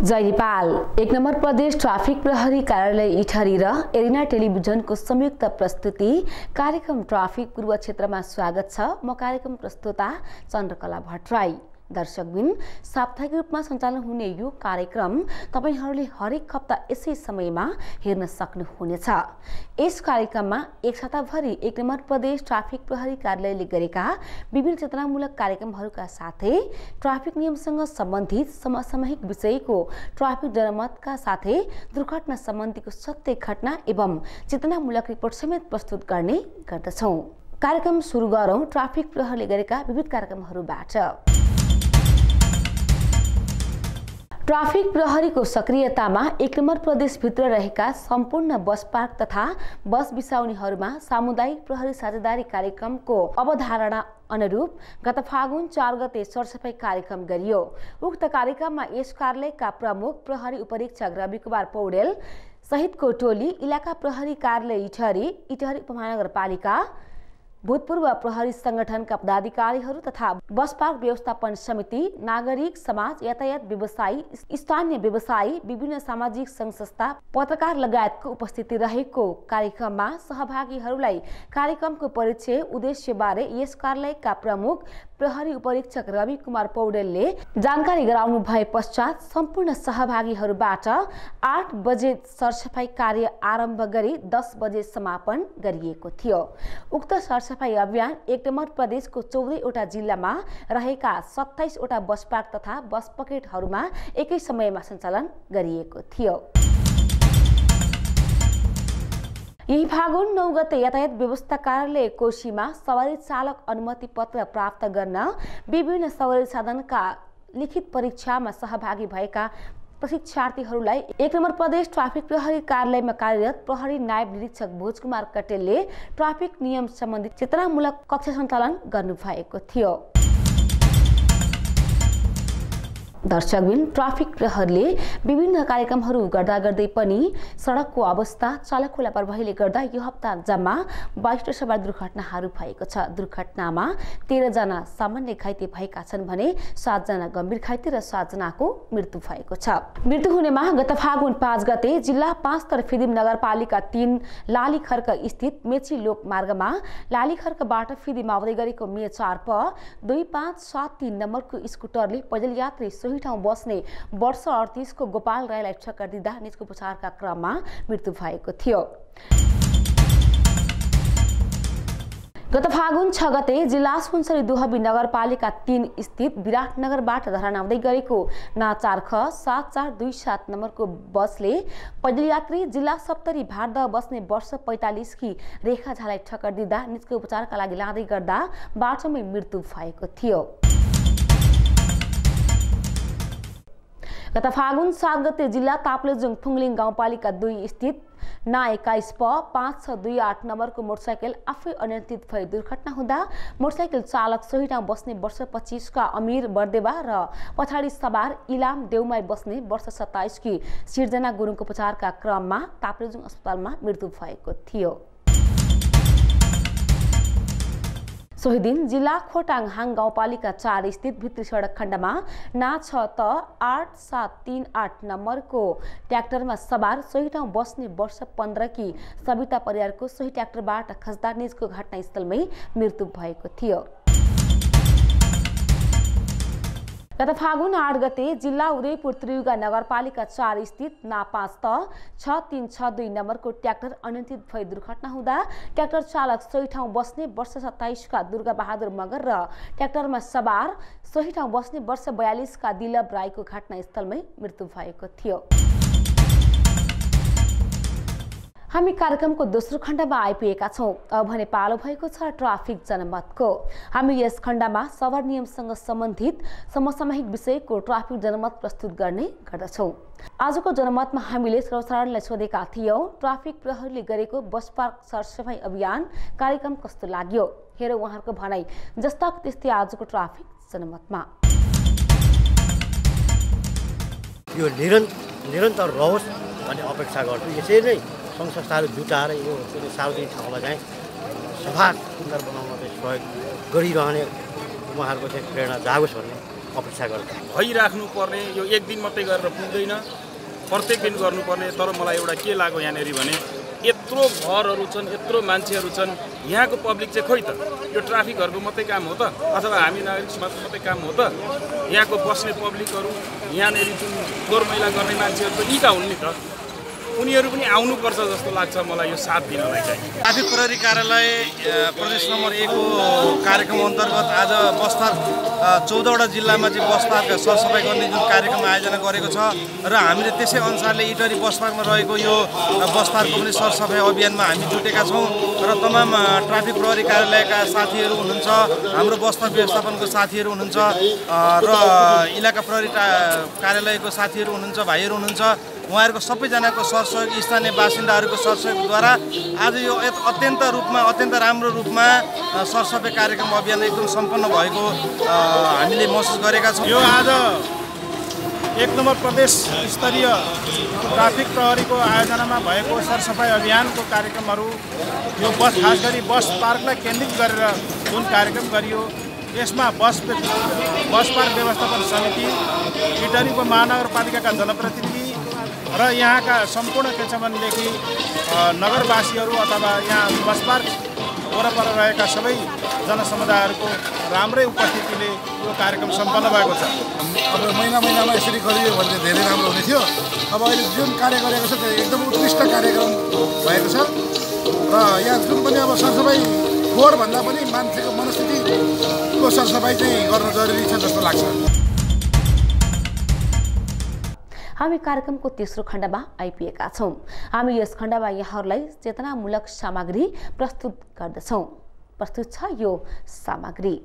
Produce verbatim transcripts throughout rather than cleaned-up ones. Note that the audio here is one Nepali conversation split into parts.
जय नेपाल। एक नंबर प्रदेश ट्राफिक प्रहरी कार्यालय इटहरी र एरिना टेलिभिजनको संयुक्त प्रस्तुति कार्यक्रम ट्राफिक पूर्व क्षेत्रमा स्वागत छ। म कार्यक्रम प्रस्तुता चन्द्रकला भट्टराई। दर्शकबिन, साप्ताहिक रूपमा सञ्चालन हुने यो कार्यक्रम तपाईहरूले हरेक हप्ता यसै समयमा हेर्न सक्नुहुनेछ। यस कार्यक्रममा एक साताभरि एक नम्बर प्रदेश ट्राफिक प्रहरी कार्यालयले गरेका विभिन्न चेतनामूलक कार्यक्रमहरूका साथै ट्राफिक नियमसँग सम्बन्धित समसामयिक विषयको ट्राफिक जनमतका साथै दुर्घटना सम्बन्धीको सत्य घटना एवं चेतनामूलक रिपोर्ट समेत प्रस्तुत गर्ने गर्दछौँ। कार्यक्रम सुरु गरौँ ट्राफिक प्रहरीले गरेका विविध कार्यक्रमहरूबाट। ट्राफिक प्रहरीको सक्रियतामा एक नम्बर प्रदेशभित्र रहेका सम्पूर्ण बस पार्क तथा बस बिसाउनेहरूमा सामुदायिक प्रहरी साझेदारी कार्यक्रमको अवधारणा अनुरूप गत फागुन चार गते सरसफाई कार्यक्रम गरियो। उक्त कार्यक्रममा यस कार्यालयका प्रमुख प्रहरी उपरीक्षक रवि कुमार पौडेल सहितको टोली इलाका प्रहरी कार्यालय इटहरी, इटहरी उपमहानगरपालिका, भूतपूर्व प्रहरी संगठनका पदाधिकारीहरू तथा बस पार्क व्यवस्थापन समिति, नागरिक समाज, यातायात व्यवसायी, स्थानीय व्यवसायी, विभिन्न सामाजिक संघ संस्था, पत्रकार लगायतको उपस्थिति रहेको कार्यक्रममा सहभागीहरूलाई कार्यक्रमको परिचय, उद्देश्य बारे यस कार्यालयका प्रमुख प्रहरी उपरीक्षक रवि कुमार पौडेलले जानकारी गराउनु भए पश्चात सम्पूर्ण सहभागीहरूबाट आठ बजे सरसफाई कार्य आरम्भ गरी दस बजे समापन गरिएको थियो। उक्त सरसफाई अभियान एक नम्बर प्रदेशको चौधवटा जिल्लामा रहेका सत्ताइसवटा बस पार्क तथा बस पकेटहरूमा एकै समयमा सञ्चालन गरिएको थियो। यही फागुन नौ गते यातायात व्यवस्था कार्यालय कोशीमा सवारी चालक अनुमति पत्र प्राप्त गर्न विभिन्न सवारी साधनका लिखित परीक्षामा सहभागी भएका प्रशिक्षार्थीहरूलाई एक नम्बर प्रदेश ट्राफिक प्रहरी कार्यालयमा कार्यरत प्रहरी नायब निरीक्षक भोजकुमार कटेलले ट्राफिक नियम सम्बन्धी चेतनामूलक कक्षा सञ्चालन गर्नुभएको थियो। दर्शकबिन, ट्राफिक प्रहरीले विभिन्न कार्यक्रमहरू गर्दा गर्दै पनि सडकको अवस्था, चालकको लापरवाहीले गर्दा यो हप्ता जम्मा बाइसवटा सवार दुर्घटनाहरू भएको छ। दुर्घटनामा तेह्र जना सामान्य घाइते भएका छन् भने सातजना गम्भीर घाइते र सातजनाको मृत्यु भएको छ। मृत्यु हुनेमा गत फागुन पाँच गते जिल्ला पाँच तरफिदिम नगरपालिका तीन लालीखर्क स्थित मेची लोक मार्गमा लालीखर्कबाट फिदिम आउँदै गरेको मे चार प दुई पाँच सात तीन नम्बरको स्कुटरले पैदल यात्री ठाउँ बस्ने वर्ष अडतिसको गोपाल राईलाई ठक्कर दिँदा निजको उपचारका क्रममा मृत्यु भएको थियो। गत फागुन छ गते जिल्ला सुनसरी दुहबी नगरपालिका तीन स्थित विराटनगरबाट धरान आउँदै गरेको ना चार ख सात चार दुई सात नम्बरको बसले पैदल यात्री जिल्ला सप्तरी भारदह बस्ने वर्ष पैंतालीस की रेखा झालाई ठक्कर दिँदा निजको उपचारका लागि लाँदै गर्दा बाटोमै मृत्यु भएको थियो। गत फागुन सात गते जिल्ला ताप्लेजुङ फुङलिङ गाउँपालिका दुई स्थित ना एक्काइस प पाँच छ दुई आठ नम्बरको मोटरसाइकल आफै अनियन्त्रित भई दुर्घटना हुँदा मोटरसाइकल चालक सोही ठाउँ बस्ने वर्ष पच्चीसका अमीर बर्देवा र पछाडि सवार इलाम देउमाई बस्ने वर्ष सत्ताइस की सिर्जना गुरुङको उपचारका क्रममा ताप्लेजुङ अस्पतालमा मृत्यु भएको थियो। सोही दिन जिल्ला खोटाङहाङ गाउँपालिका चार स्थित भित्री सडक खण्डमा ना छ त आठ सात तीन आठ नम्बरको ट्र्याक्टरमा सवार सोही ठाउँ बस्ने वर्ष पन्ध्र की सविता परियारको सोही ट्र्याक्टरबाट खस्दा निजको घटनास्थलमै मृत्यु भएको थियो। गत फागुन आठ गते जिल्ला उदयपुर त्रियुगा नगरपालिका चार स्थित ना पाँच त छ तीन छ दुई नम्बरको ट्र्याक्टर अनियन्त्रित भई दुर्घटना हुँदा ट्र्याक्टर चालक सोही ठाउँ बस्ने वर्ष सत्ताइस का दुर्गा बहादुर मगर र ट्र्याक्टरमा सवार सोही ठाउँ बस्ने वर्ष बयालीस का दिलब राईको घटनास्थलमै मृत्यु भएको थियो। हामी कार्यक्रमको दोस्रो खण्डमा आइपुगेका छौँ। अब भने पालो भएको छ ट्राफिक जनमतको। हामी यस खण्डमा सवार नियमसँग सम्बन्धित समसामयिक विषयको ट्राफिक जनमत प्रस्तुत गर्ने गर्दछौँ। आजको जनमतमा हामीले सर्वसाधारणलाई सोधेका थियौँ, ट्राफिक प्रहरीले गरेको बस पार्क सरसफाई अभियान कार्यक्रम कस्तो लाग्यो? हेरौँ उहाँहरूको भनाई। जस्ता त्यस्तै आजको ट्राफिक जनमतमा। यो निरन्तर रहोस् भन्ने अपेक्षा गर्छु। यसै नै सङ्घ संस्थाहरू जुटाएर यो सार्वजनिक ठाउँलाई चाहिँ सफा सुन्दर बनाउन चाहिँ सहयोग गरिरहने उहाँहरूको चाहिँ प्रेरणा जागोस् भन्ने अपेक्षा गर्छ। भइराख्नुपर्ने यो एक दिन मात्रै गरेर पुग्दैन, प्रत्येक दिन गर्नुपर्ने। तर मलाई एउटा के लाग्यो यहाँनिर भने यत्रो घरहरू छन्, यत्रो मान्छेहरू छन्, यहाँको पब्लिक चाहिँ खोइ त यो ट्राफिकहरूको मात्रै काम हो त अथवा हामी नागरिक समाजको मात्रै काम हो त? यहाँको बस्ने पब्लिकहरू, यहाँनिर जुन फोहोर मैला गर्ने मान्छेहरू त यीका हुन् नि त, उनीहरू पनि आउनुपर्छ जस्तो लाग्छ मलाई यो साथ दिनलाई चाहिँ। ट्राफिक प्रहरी कार्यालय प्रदेश नम्बर एकको कार्यक्रम अन्तर्गत आज बस पार्क चौधवटा जिल्लामा चाहिँ बस पार्क सरसफाइ गर्ने जुन कार्यक्रम आयोजना गरेको छ र हामीले त्यसै अनुसारले इटरी बस पार्कमा रहेको यो बस पार्कको पनि सरसफाइ अभियानमा हामी जुटेका छौँ र तमाम ट्राफिक प्रहरी कार्यालयका साथीहरू हुनुहुन्छ, हाम्रो बस व्यवस्थापनको साथीहरू हुनुहुन्छ र इलाका प्रहरी कार्यालयको साथीहरू हुनुहुन्छ, भाइहरू हुनुहुन्छ। उहाँहरूको सबैजनाको सरसहयोग, स्थानीय बासिन्दाहरूको सरसहयोगद्वारा आज यो अत्यन्त रूपमा अत्यन्त राम्रो रूपमा सरसफाइ कार्यक्रम अभियान एकदम सम्पन्न भएको हामीले महसुस गरेका छौँ। यो आज एक नम्बर प्रदेश स्तरीय ट्राफिक प्रहरीको आयोजनामा भएको सरसफाइ अभियानको कार्यक्रमहरू, यो बस खास गरी बस पार्कलाई केन्द्रित गरेर जुन कार्यक्रम गरियो, यसमा बस बस पार्क व्यवस्थापन समिति, इटरीको महानगरपालिकाका जनप्रतिनिधि र यहाँका सम्पूर्ण केचमनदेखि नगरवासीहरू अथवा यहाँ बस पार्क वरपर रहेका सबै जनसमुदायहरूको राम्रै उपस्थितिले यो कार्यक्रम सम्पन्न भएको छ। अब महिना महिनामा यसरी गरियो भने धेरै राम्रो हुने थियो। अब अहिले जुन कार्य गरेको छ त्यो एकदम उत्कृष्ट कार्यक्रम भएको छ र यहाँ जुन पनि अब सरसफाइ फोहोरभन्दा पनि मान्छेको मनस्थितिको सरसफाइ चाहिँ गर्न जरुरी छ जस्तो लाग्छ। हामी कार्यक्रमको तेस्रो खण्डमा आइपुगेका छौँ। हामी यस खण्डमा यहाँहरूलाई चेतनामूलक सामग्री प्रस्तुत गर्दछौँ। प्रस्तुत छ यो सामग्री।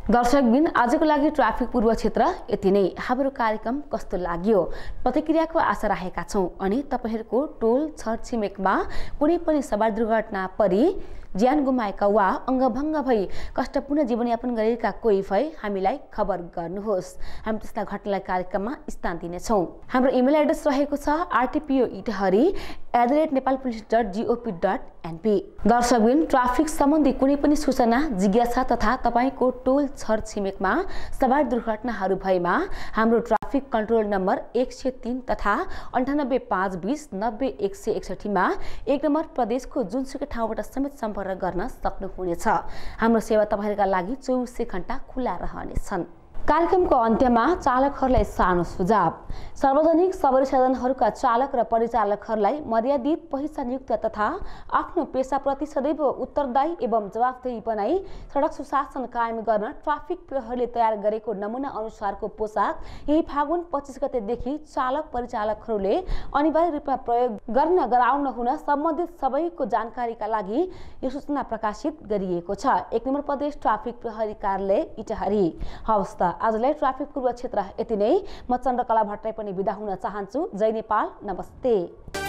दर्शकबिन आजको लागि ट्राफिक पूर्व क्षेत्र यति नै। हाम्रो कार्यक्रम कस्तो लाग्यो प्रतिक्रियाको आशा राखेका छौँ अनि तपाईहरूको टोल छरछिमेकमा कुनै पनि सवार दुर्घटना परि ज्यान गुमाएका वा अङ्गभङ्ग भई कष्टपूर्ण जीवनयापन गरेका कोही भए हामीलाई खबर गर्नुहोस्। हामी त्यस्ता घटनालाई कार्यक्रममा स्थान दिनेछौँ। हाम्रो इमेल एड्रेस रहेको छ RTPO Itahari at the rate Nepal police dot GOP dot NP. दर्शकबिन ट्राफिक सम्बन्धी कुनै पनि सूचना जिज्ञासा तथा तपाईँको टोल छरछिमेकमा सवार दुर्घटनाहरू भएमा हाम्रो ट्राफिक कन्ट्रोल नम्बर एक सय तीन तथा अन्ठानब्बे पाँच बिस नब्बे एक सय एकसठीमा एक नम्बर प्रदेशको जुनसुकै ठाउँबाट समेत सम्पर्क गर्न सक्नुहुनेछ। हाम्रो सेवा तपाईँहरूका लागि चौबिसै घण्टा खुला रहनेछन्। कार्यक्रमको अन्त्यमा चालकहरूलाई सानो सुझाव। सार्वजनिक सवारी साधनहरूका चालक र परिचालकहरूलाई मर्यादित पहिचानयुक्त तथा आफ्नो पेसाप्रति सदैव उत्तरदायी एवं जवाफदेही बनाई सडक सुशासन कायम गर्न ट्राफिक प्रहरीले तयार गरेको नमुना अनुसारको पोसाक यही फागुन पच्चिस गतेदेखि चालक परिचालकहरूले अनिवार्य रूपमा प्रयोग गर्न गराउन हुन सम्बन्धित सबैको जानकारीका लागि यो सूचना प्रकाशित गरिएको छ। एक नम्बर प्रदेश ट्राफिक प्रहरी कार्यालय इटहरी। हवस् त आजलाई ट्राफिक पूर्व क्षेत्र यति नै। म चन्द्रकला भट्टराई पनि बिदा हुन चाहन्छु। जय नेपाल, नमस्ते।